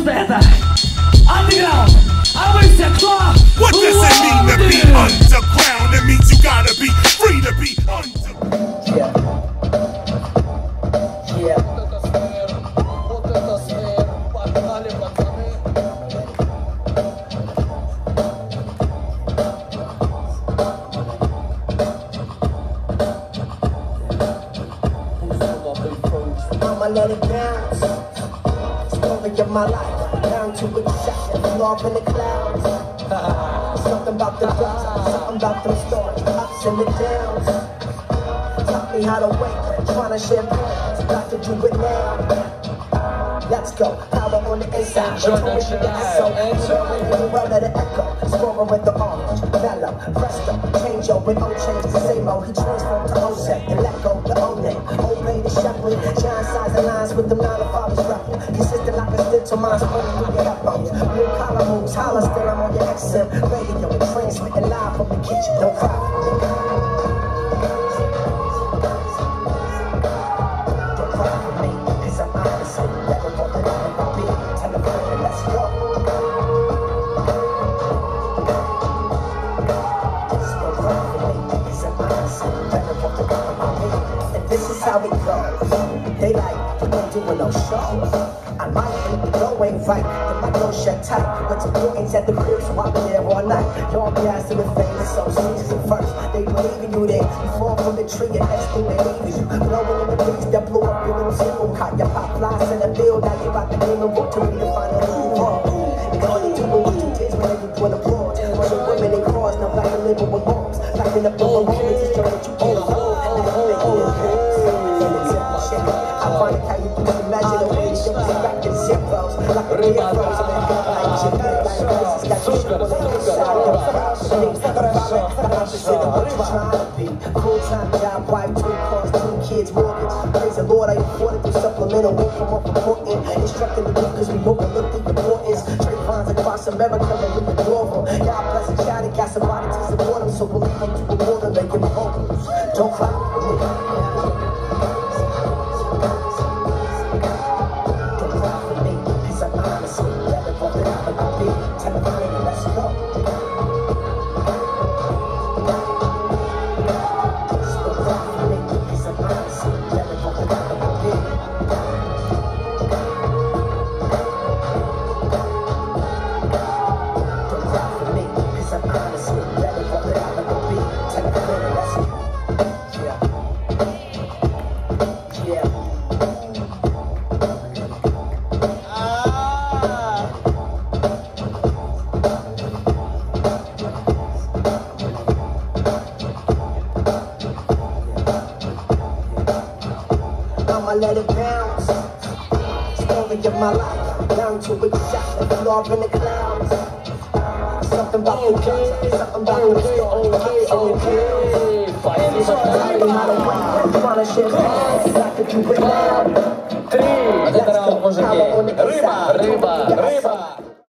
Это андеграунд. А вы все кто? What does it mean to be underground? It means you gotta be free to be underground. Yeah. Yeah. I'ma let it bounce. Story of my life, down to exception, off in the clouds. Something about the drugs, something about them stories, ups and the downs. Taught me how to wait, trying to share plans, got to do it now. Let's go, power on the inside. So, well, let it echo. Scoring with the orange, mellow, presto, change over, don't change the same old. He transformed to Ose, and let go the old name. Obey the shepherd, giant size and lines with the 9 to 5 rapping. Consistent like a stitch to minds running through your headphones. Blue collar moves, holler still, I'm on your XM radio, transmitting live from the kitchen. Don't cry for me. Don't cry for me, cause I'm honest. Never thought that I would be. Tell them, let's go. Don't cry for me, cause I'm honest. Never thought that I would be. And this is how it goes. They like, you ain't doing no show. I might think the door ain't right, the mic don't shut tight. What's important at the crib, so I'll be there all night. Y'all be asking the famous, so season first. They believe in you there, you fall from the tree, and next thing they leave you. Blowing in the breeze that blew up your little single caught your pop flies in the field, now you about to name a book to read the final rule. And all you do what you did when you doing applause. Running women in cars, now like a living with moms. Backing up over women, just show that you can't afford. And I'm making it I find it how you do imagine the way you don't back in zeros. Like a real rose, and then got like shit. Like got you shit on the inside of the house. What you trying to be? Full-time job, wife, 2 cars, 2 kids, mortgage. Praise the Lord, I afforded through supplemental income up important. Instructing the youth, cause we overlook the importance. Trade bonds across America, and we adore them. God bless the child, got somebody to support them, so believe them to reward them, they give vocals. Don't cry for me. I'ma let it bounce. Story of my life, down to exception, off in the clouds. Something about the drugs, something about the story. Trying to share plans, got to do it now. Вот это раунд, мужики. Рыба, рыба, рыба.